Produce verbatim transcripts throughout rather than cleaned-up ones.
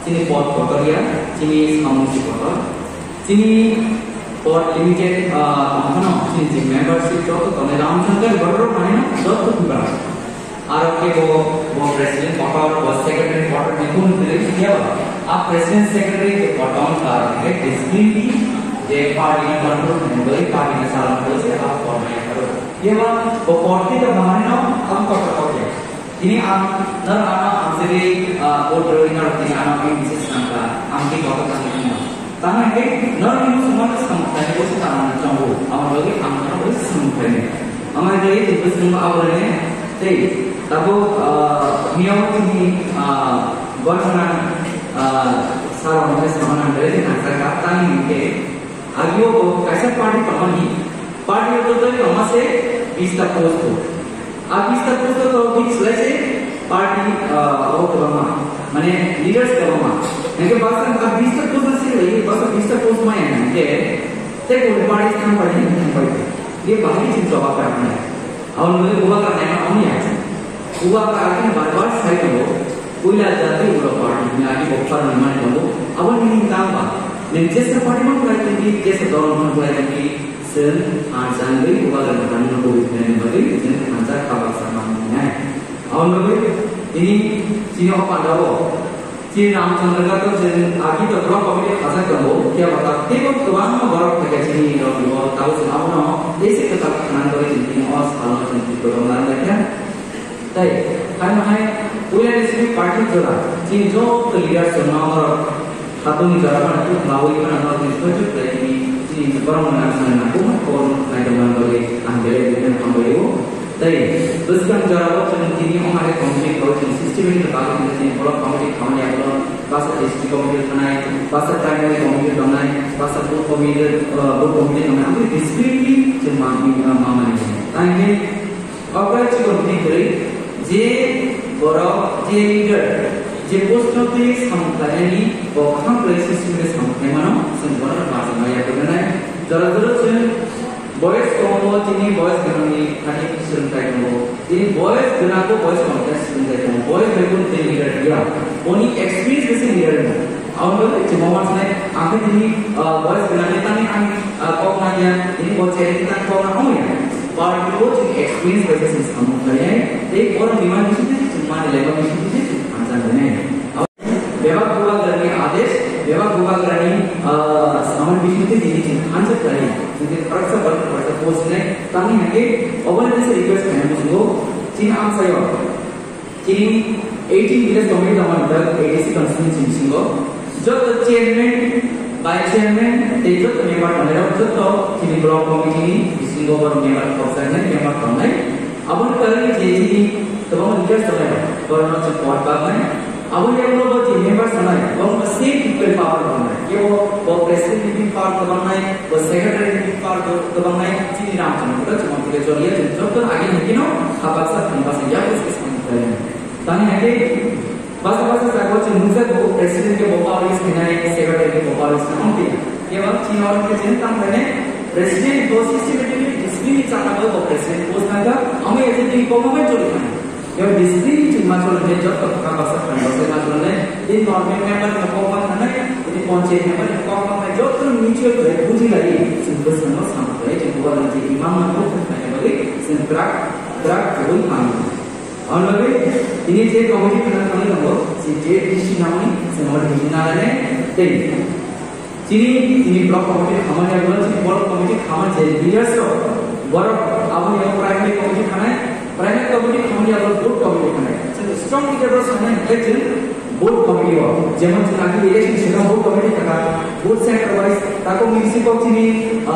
sini port kotor ya, sini samusi kotor, sini port limited apa no, sini membership jodoh kalau Ramchandra baru mana jodoh juga. Arab ke वो वो president कोटर वो secretary कोटर निकुन दिले क्या बा आप president secretary के कोटाउन का है डिस्प्लिन जे पार्टी कंट्रोल में वही पार्टी के साथ बोल से आप फॉर्मेट करो ये बात वो पार्टी का बाहर ना हम कोटर ओके ini am नर आना हमसे वोट रोइंग करते हैं आना भी विशेष संख्या हम की कोटर करते हैं ताना है नर न्यूज़ समाज संख्या को से ताना चाहो हम लोग हम ना वो संख्या में हमारे लिए इस समय आप रहे हैं सही तब नियम की वर्तमान सारा मुझे समाधान करे थे ना सरकार तानी के आगे वो कैसे पार्टी कमानी पार्टी तो तो हमारे से बीस तक पोस्ट हो अब बीस तक पोस्ट तो बीस लैसे पार्टी वो कमा माने लीडर्स कमा लेकिन बात अब बीस तक पोस्ट से ये बस बीस तक पोस्ट में है कि ते को पार्टी काम पड़े नहीं पड़े ये बाहरी चीज जवाब करना है और मुझे बुआ करने में आनी है बुआ का आगे बार-बार साइड हो कोई ला जाती उड़ा पार्टी में आगे बॉक्सर निर्माण करो अब नहीं काम बा लेकिन जैसे पार्टी में बुलाए थे जैसे दौर में बुलाए थे सन आंसर भी बुआ करने का को इतने बड़े इतने आंसर का बक्सा मानते हैं और लोग ini चीनों का डालो चीन रामचंद्र का तो आगे तो थोड़ा कभी ऐसा करो क्या बता देखो तुम बर्फ के चीनी और ताऊ से आप ना ऐसे तो तक खाना तो चीनी और सालों से चीनी को बनाना क्या ताई खाना है पूरे इसमें पार्टी जोड़ा चीन जो तो लीडर सुना और हाथों में जरा बना तो लाओ ये बना तो इसको जो प्लेटी चीन बर्फ में ना ना को मत और नहीं तो मान लो ये अंधेरे दिन हम बोले वो ताई बस kan जरा वो चीन चीनी हमारे कम्युनिटी को सिस्टम में निकाल के चीन बड़ा कम्युनिटी खाने या बड़ा पास डिस्ट्रिक्ट कम्युनिटी बनाए पास प्राइमरी कम्युनिटी बनाए पास बुक कम्युनिटी बुक कम्युनिटी बनाए हम डिस्प्लिनली चीन मांगी मामले हैं ताकि अगर चीन कम्युनिटी जे बड़ा जे लीडर जे पोस्ट ऑफिस हम करेंगे वो हम प्लेसेस में समझे मानो संबंध बात में या करना है जरा जरा चीन बॉयज को वो चीनी बॉयज करनी खाने की सुन का वो ये बॉयज बिना को बॉयज कॉन्टेस्ट सुन देते हैं बॉयज बिल्कुल ते लीडर दिया ओनी एक्सपीरियंस जैसे लीडर है और लोग चमोमास ने आखिर चीनी बॉयज बिना नेता ने हम कॉक ना किया इन बहुत से नेता कॉक ना हो या पर वो चीनी एक्सपीरियंस वैसे से हम करें एक और डिमांड किसी से चुम्मा लेवल में किसी से आंसर देने और व्यवहार हुआ करने आदेश व्यवहार हुआ करने सामान विषय से दीजिए आंसर करें क्योंकि फर्क से फर्क पड़ता है पोस्ट ने ताकि हमें ओवर से रिक्वेस्ट करने मुझको चीन आम सही हो चीन अठारह विलेज कम्युनिटी हमारे एटीसी कंस्टिट्यूएंसी सिंगो जो चेयरमैन बाय चेयरमैन ते जो मेंबर बने रहो जो तो चीन ब्लॉक कमिटी सिंगो पर मेंबर ऑफिसर ने मेंबर करना है अब उन करेंगे जेसी तो हम लीडर्स चले और ना सपोर्ट करना है अब ये लोग जो मेंबर्स बनाए वो सेम इक्वल पावर बनाए ये वो वो प्रेसिडेंट भी पावर बनाए वो सेक्रेटरी भी पावर बनाए चीनी रामचंद्र जो हम के जोड़िए जो तो आगे नहीं नो खापा सा खंबा से या कुछ इस तरह है ताकि है बस बस साको मुझे वो प्रेसिडेंट के पावर इस बनाए सेक्रेटरी के पावर इस हम भी ये बात चीन और के चिंता करने प्रेसिडेंट दो सिस्टमैटिकली डिस्प्लिन चाहता है वो प्रेसिडेंट पोस्ट ना हमें ऐसे दिन को हमें जोड़ी है ये डिस्प्लिन चीमा चल रहे जब तक का बस खंडा से ना चल रहे इन नॉर्मल मेंबर को कॉपा करना है ये पहुंचे मेंबर को कॉपा में जो तो नीचे पे बुझी लगी सिंपल समझ समझ है जो बोल रहे हैं इमाम को कहने वाले सिंपल ट्रक कोई मान और लगे इन्हें जे कमिटी बना करने को सी जे डिसी नामनी समर डिना ने ते चीनी चीनी ब्लॉक कमिटी हमारे बोला चीनी ब्लॉक कमिटी हमारे लीडर्स बड़ा अब ये प्राइमरी कमिटी खाना है प्राइमरी कमिटी हमारे अब बोर्ड कमिटी खाना है स्ट्रांग लीडर्स खाना है लेकिन बोर्ड कमिटी हो जेमन चुनावी इलेक्शन से बोर्ड कमिटी का बोर्ड सेंटर वाइज ताको म्युनिसिपल चीनी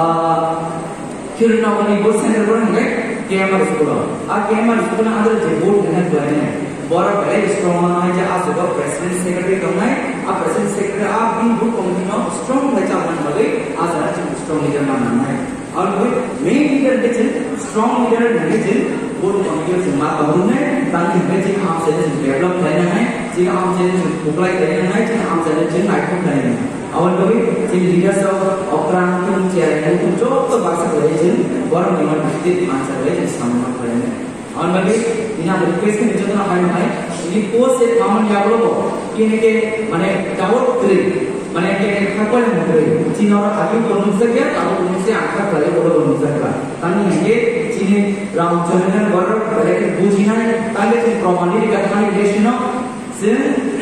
फिर ना बनी बोर्ड सेंटर बनेंगे केएमआर स्कूल आ केएमआर स्कूल ना अंदर जे बोर्ड ने बने बड़ा पहले स्ट्रांग है जे आ सुबह प्रेसिडेंट सेक्रेटरी करना है आ प्रेसिडेंट सेक्रेटरी आप भी बोर्ड कमिटी में स्ट्रांग बचा बन लगे आ जरा स्ट्रांग लीडर मानना है और वो मेन लीडर के स्ट्रांग लीडर नहीं जे बोर्ड कमिटी से मात बनने ताकि हमें जी आप से डेवलप करना है जी आप से अप्लाई करना है जी आप से जी आइटम करना है और कभी जी लीडर्स ऑफ ऑपरेशन चेयरमैन को जो तो बात करे जी वर्ड नियम स्थित आंसर है सामना करेंगे और कभी इना रिक्वेस्ट के जो ना हाई हाई ini pose kaman ya bro kini ke mana jawab teri mana ke kapal yang teri Cina orang lagi belum sekian kalau belum se angkat lagi baru belum sekian tani ini Cina Ramchandran baru balik bujina tadi si promani dikatakan desino se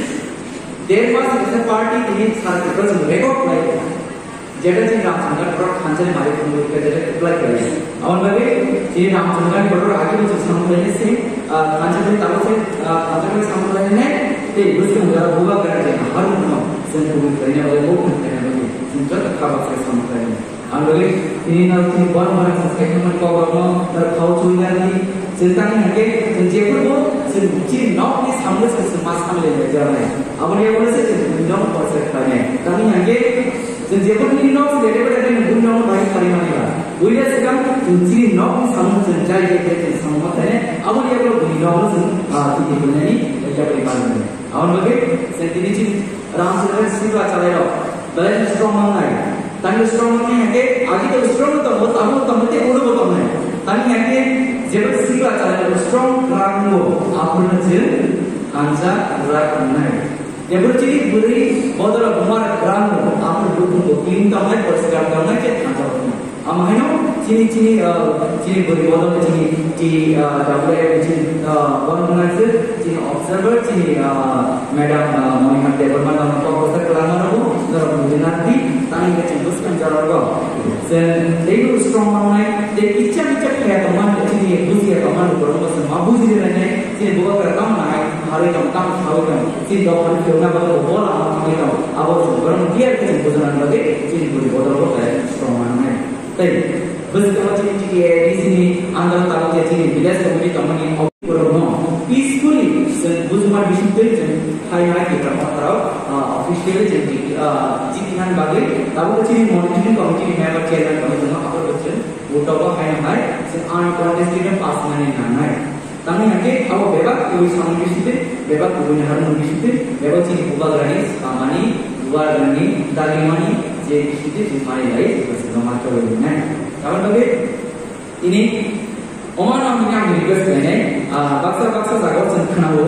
there was a party in its circles record like जेटा जी रामचंद्र पर खांचले मारे को के जेटा apply करे oven बगे जी रामचंद्र बड़ो आगे जो संबंध से खांचले तब से खांचले संबंध ने ते उसके मुद्दा होगा कर दे हर उनको संपूर्ण करने वाले वो करते हैं बगे जिनका खाबा से संबंध है अवन बगे इन ना तीन बार मारे संस्कृत में को वर्णो तर खाओ चुइला दी चिंता नहीं है कि जेपुर वो जी नॉट की सामने से समाज का ले जा रहा है अब ये बोले से नॉट कर सकता है तभी आगे dan jepun ini nok sedere pada dan guna orang baik kali mana lah. Boleh sekarang kunci nok sama senjai kita sama tanya. Awal dia kalau guna orang sen ah tu dia punya ni dia beri mana. Awal bagi sendiri cing Ramchandran siapa cakap lo. Baik strong mana? Tanya strong mana yang ke? Agi tu strong tu mau tahu tahu tu orang mau tahu mana. Tanya yang ke jepun siapa cakap lo strong rango. Apa macam anja berat mana? Ya berarti beri bodor umar kerang apa dukung booking tamai persegar tamai ke kantor. Amahino cini cini cini beri bodor cini di double cini one month cini observer cini madam Monica Deborah nama apa persegar kerang mana bu dalam bulan nanti tani ke cembus kan jalan go. Then they do strong mana? They icha icha kaya teman cini busi ya teman berapa sen mabu sini lagi cini buka kerang mana? hari kamu kamu tahu kan si dokter kita baru bola kami tahu awal sebelum dia kita bukan lagi jadi boleh bodoh bodoh kayak strong mana tapi bus kamu jadi jadi di sini anda tahu jadi bilas kemudian kamu ini orang peacefully bus cuma di situ hai hai kita tahu officially jadi jikinan bagi tahu jadi monitoring committee member chairman kamu semua apa betul buat apa hai hai sen uncontested pass mana hai Kami nanti awak bebas, kami sama disini, bebas punya harun disini, bebas ini buka granis, kamani, dua grani, daging mani, jadi disini di mana lagi, bersama macam ini. Kawan bagi ini, orang orang yang request ini, baksa-baksa zagat sentuh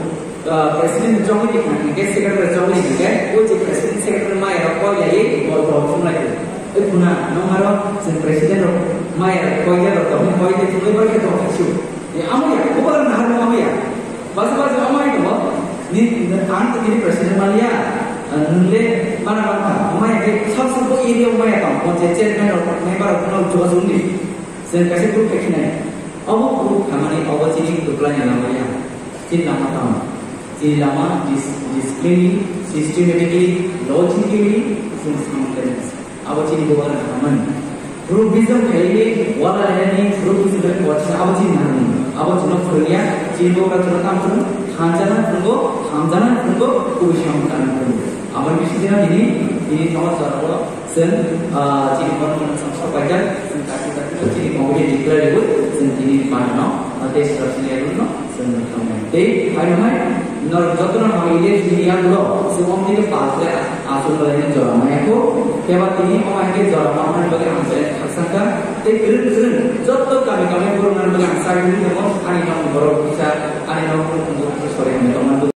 presiden Jokowi di mana, guest secretary Jokowi di mana, वो जो presiden secretary my रखो या ये और problem लगे, एक पुना normal sen presiden माय रखो या रखो, मैं कोई तो तुम्हें बड़े तो ऑफिसू Ya amai, bukan nahan amai ya. Bahasa-bahasa amai itu, ni kan jadi presiden Malaysia, nule mana mana, amai ke sab sab area amai ya kan, kau cecet kan, member orang juga sundi, sen kasih group kekini, awu group kami ni awu jadi duplan yang amai ya, jadi lama tahu, jadi lama disciplinely, systematically, logically, sen simultaneous, awu jadi bukan kami. Groupism kali wala ini groupism wajib apa sih nanti? Apa cuma kerja, cibo kan cuma kamu hanjaran tunggu, hanjaran tunggu, kubisam kan tunggu. Apa misalnya ini, ini sama cara sen cibo kan sama baca, sen kaki kaki cibo mau dia declare itu, sen ini mana? Ada instruksi yang itu, sen kamu. Tapi, hari hari, nol jatuh nama ini dia dulu, semua ini pasal asal dari jalan aku, kebat ini orang ini jalan mana bagi answer, asalkan, tapi keren keren, jatuh kami kami kurang bagi answer ini semua, hari